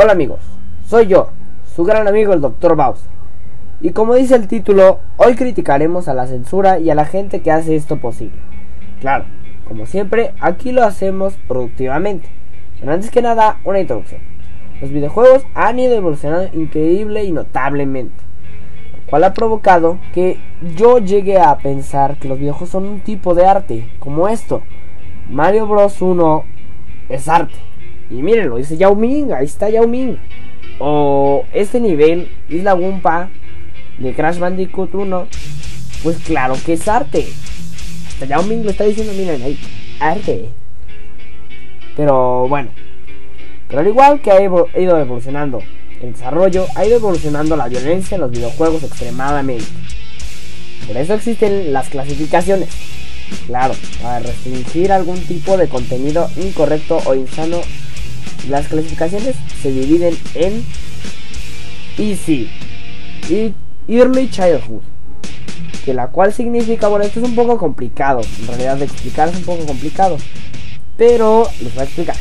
Hola amigos, soy yo, su gran amigo el Dr. Bowser. Y como dice el título, hoy criticaremos a la censura y a la gente que hace esto posible. Claro, como siempre, aquí lo hacemos productivamente. Pero antes que nada, una introducción. Los videojuegos han ido evolucionando increíble y notablemente, lo cual ha provocado que yo llegue a pensar que los videojuegos son un tipo de arte, como esto. Mario Bros 1 es arte. Y mírenlo, dice Yao Ming, ahí está Yao Ming. O este nivel, Isla Wumpa de Crash Bandicoot 1, pues claro que es arte. Hasta Yao Ming lo está diciendo, miren ahí, arte. Pero bueno, pero al igual que ha ido evolucionando el desarrollo, ha ido evolucionando la violencia en los videojuegos extremadamente. Por eso existen las clasificaciones. Claro, para restringir algún tipo de contenido incorrecto o insano. Las clasificaciones se dividen en Easy y Early Childhood, que la cual significa, bueno, esto es un poco complicado, en realidad de explicar es un poco complicado, pero les voy a explicar.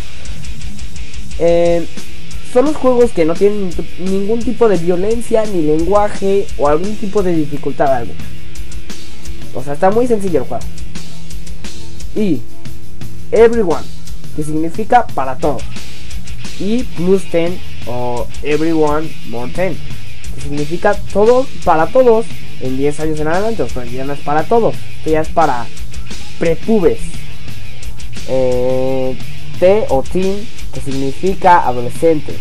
Son los juegos que no tienen ningún tipo de violencia, ni lenguaje o algún tipo de dificultad alguna. O sea, está muy sencillo el juego. Y Everyone, que significa para todos. Y plus 10 o Everyone more 10, que significa todo para todos en 10 años en adelante. O sea, ya no es para todos, esto ya es para prepubes. T o teen, que significa adolescentes.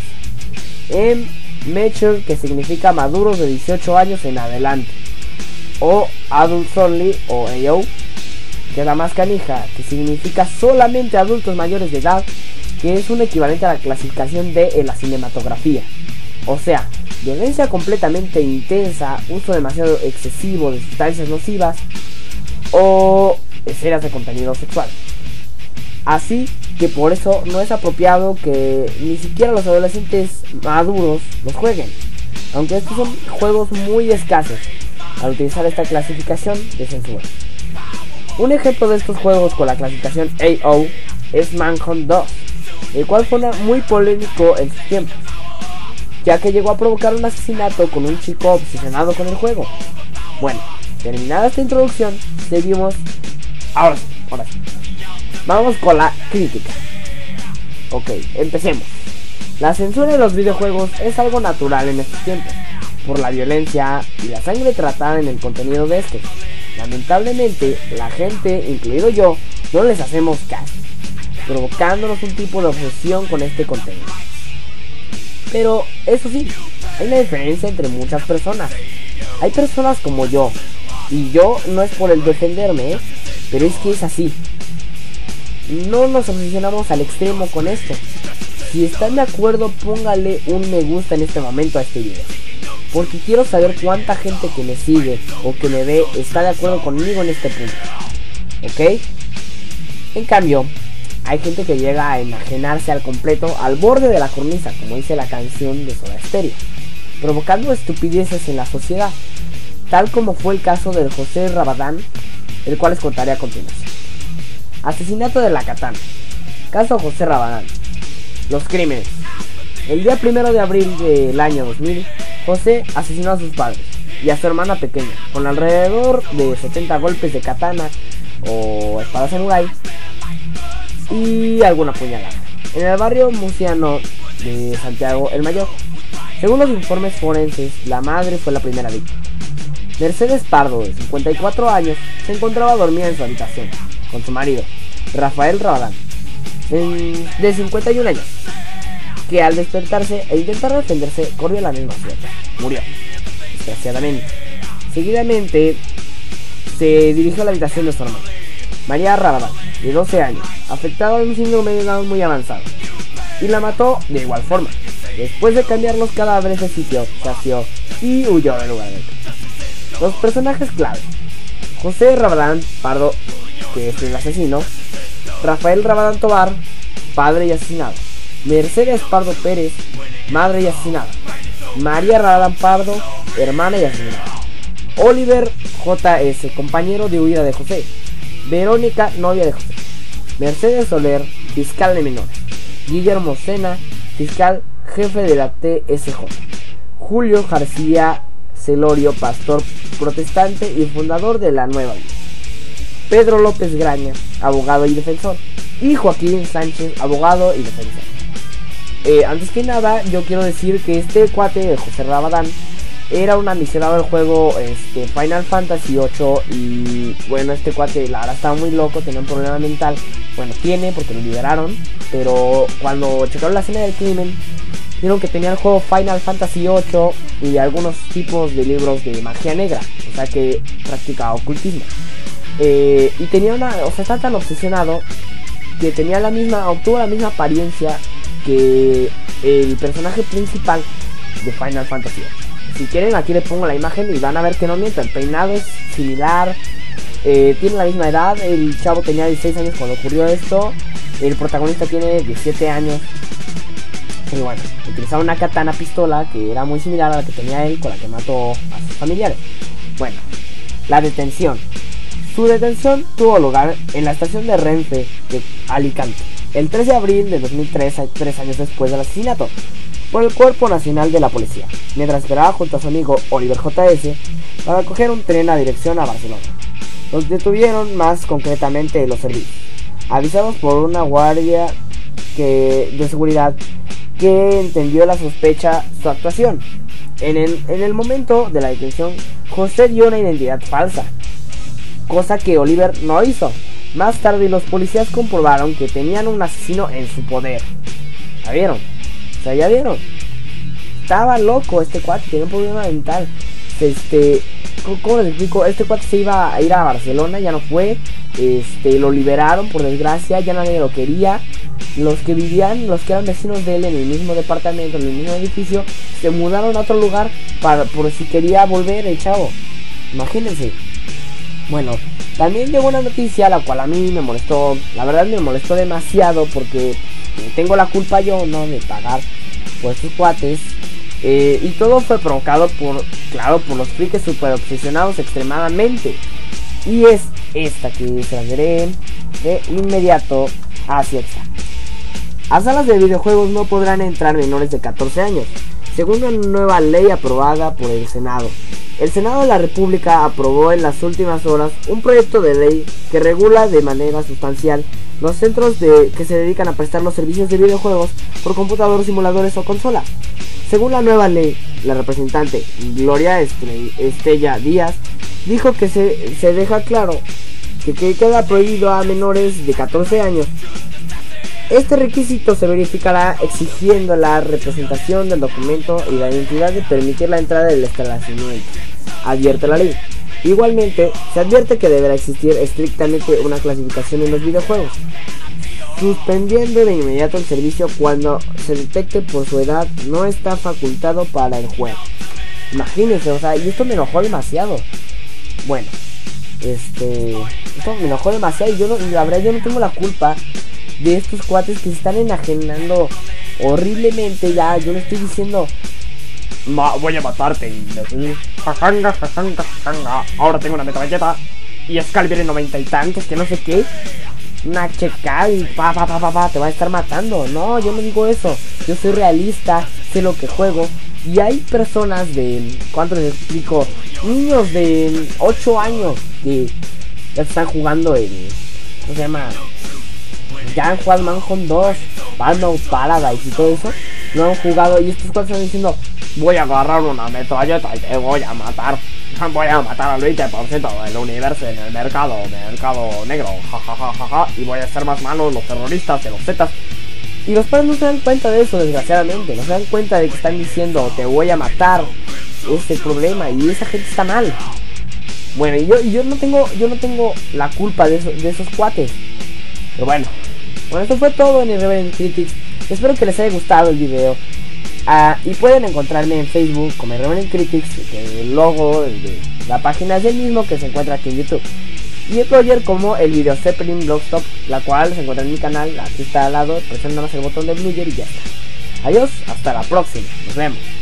Mature, que significa maduros de 18 años en adelante. O Adults Only o AO, que es la más canija, que significa solamente adultos mayores de edad, que es un equivalente a la clasificación D en la cinematografía. O sea, violencia completamente intensa, uso demasiado excesivo de sustancias nocivas o escenas de contenido sexual. Así que por eso no es apropiado que ni siquiera los adolescentes maduros los jueguen, aunque estos son juegos muy escasos al utilizar esta clasificación de censura. Un ejemplo de estos juegos con la clasificación AO es Manhunt 2, el cual fue muy polémico en sus tiempos, ya que llegó a provocar un asesinato con un chico obsesionado con el juego. Bueno, terminada esta introducción, seguimos. Ahora sí. Vamos con la crítica. Ok, empecemos. La censura de los videojuegos es algo natural en estos tiempos, por la violencia y la sangre tratada en el contenido de estos. Lamentablemente, la gente, incluido yo, no les hacemos caso, provocándonos un tipo de obsesión con este contenido. Pero eso sí, hay una diferencia entre muchas personas. Hay personas como yo, y yo no es por el defenderme, pero es que es así. No nos obsesionamos al extremo con esto. Si están de acuerdo, póngale un me gusta en este momento a este video, porque quiero saber cuánta gente que me sigue o que me ve está de acuerdo conmigo en este punto. ¿Ok? En cambio, hay gente que llega a enajenarse al completo al borde de la cornisa, como dice la canción de Soda Stereo, provocando estupideces en la sociedad, tal como fue el caso del José Rabadán, el cual les contaré a continuación. Asesinato de la Katana. Caso José Rabadán. Los crímenes. El día 1 de abril del año 2000, José asesinó a sus padres y a su hermana pequeña con alrededor de 70 golpes de katana o espada samurai y alguna puñalada en el barrio murciano de Santiago el Mayor. Según los informes forenses, la madre fue la primera víctima. Mercedes Pardo, de 54 años, se encontraba dormida en su habitación con su marido, Rafael Rabadán, de 51 años, que al despertarse e intentar defenderse corrió la misma suerte. Murió, desgraciadamente. Seguidamente se dirigió a la habitación de su hermana, María Rabadán, de 12 años, afectada de un síndrome de Down muy avanzado, y la mató de igual forma. Después de cambiar los cadáveres de sitio, se asió y huyó del lugar del crimen. Los personajes clave: José Rabadán Pardo, que es el asesino; Rafael Rabadán Tobar, padre y asesinado; Mercedes Pardo Pérez, madre y asesinada; María Rabadán Pardo, hermana y asesinada; Oliver J.S., compañero de huida de José; Verónica, novia de José; Mercedes Soler, fiscal de menores; Guillermo Sena, fiscal jefe de la TSJ. Julio García Celorio, pastor protestante y fundador de la Nueva Vida. Pedro López Graña, abogado y defensor. Y Joaquín Sánchez, abogado y defensor. Antes que nada, yo quiero decir que este cuate, José Rabadán, era un ambicionado del juego Final Fantasy VIII. Y bueno, este cuate la verdad estaba muy loco, tenía un problema mental. Bueno, tiene porque lo liberaron, pero cuando checaron la escena del crimen, vieron que tenía el juego Final Fantasy VIII y algunos tipos de libros de magia negra, o sea que practicaba ocultismo. Y tenía estaba tan obsesionado que obtuvo la misma apariencia que el personaje principal de Final Fantasy VIII. Si quieren, aquí le pongo la imagen y van a ver que no miento, el peinado es similar, tiene la misma edad, el chavo tenía 16 años cuando ocurrió esto, el protagonista tiene 17 años. Y bueno, utilizaba una katana pistola que era muy similar a la que tenía él, con la que mató a sus familiares. Bueno, la detención. Su detención tuvo lugar en la estación de Renfe de Alicante, el 3 de abril de 2003, 3 años después del asesinato, por el Cuerpo Nacional de la Policía, mientras esperaba junto a su amigo Oliver J.S. para coger un tren a dirección a Barcelona. Los detuvieron, más concretamente los servicios, avisados por una guardia de seguridad que entendió la sospecha su actuación. En el momento de la detención, José dio una identidad falsa, cosa que Oliver no hizo. Más tarde los policías comprobaron que tenían un asesino en su poder. ¿Ya vieron? O sea, ya vieron. Estaba loco este cuate, tenía un problema mental. ¿Cómo les explico? Este cuate se iba a ir a Barcelona, ya no fue. Lo liberaron por desgracia, ya nadie lo quería. Los que eran vecinos de él en el mismo departamento, en el mismo edificio, se mudaron a otro lugar por si quería volver el chavo. Imagínense. Bueno, también llegó una noticia la cual a mí me molestó. La verdad me molestó demasiado porque tengo la culpa yo, ¿no?, de pagar por estos cuates. Y todo fue provocado por los frikis super obsesionados extremadamente. Y es esta que se las diré de inmediato hacia esta. A salas de videojuegos no podrán entrar menores de 14 años, según una nueva ley aprobada por el Senado. El Senado de la República aprobó en las últimas horas un proyecto de ley que regula de manera sustancial los centros que se dedican a prestar los servicios de videojuegos por computador, simuladores o consola. Según la nueva ley, la representante Gloria Estella Díaz dijo que se deja claro que queda prohibido a menores de 14 años. Este requisito se verificará exigiendo la representación del documento y la identidad de permitir la entrada del establecimiento, advierte la ley. Igualmente, se advierte que deberá existir estrictamente una clasificación en los videojuegos, suspendiendo de inmediato el servicio cuando se detecte por su edad no está facultado para el juego. Imagínense, o sea, y esto me enojó demasiado. Bueno, esto me enojó demasiado y la verdad yo no tengo la culpa de estos cuates que se están enajenando horriblemente. Ya, yo le estoy diciendo, voy a matarte. Y ahora tengo una metralleta y Excalibur en 90 y tantos, que no sé qué. Una checa y te va a estar matando. No, yo no digo eso. Yo soy realista, sé lo que juego. Y hay personas de, ¿cuánto les explico? Niños de 8 años que ya están jugando el, ¿cómo se llama? Ya han jugado Manhunt 2, Burnout Paradise y todo eso. No han jugado y estos cuatro están diciendo, voy a agarrar una metralleta y te voy a matar. Voy a matar al 20% del universo en el mercado negro, jajajaja, y voy a hacer más malos los terroristas de los Zetas. Y los padres no se dan cuenta de eso, desgraciadamente. No se dan cuenta de que están diciendo, te voy a matar. Ese es el problema y esa gente está mal. Bueno, y yo no tengo la culpa de esos cuates. Pero bueno, esto fue todo en Irreverent Critics. Espero que les haya gustado el video. Y pueden encontrarme en Facebook como Irreverent Critics, que el logo de la página es el mismo que se encuentra aquí en YouTube. Y en Roger como el video Zeppelin Blogstop, la cual se encuentra en mi canal. Aquí está al lado, presiona nada más el botón de Blueger y ya está. Adiós, hasta la próxima, nos vemos.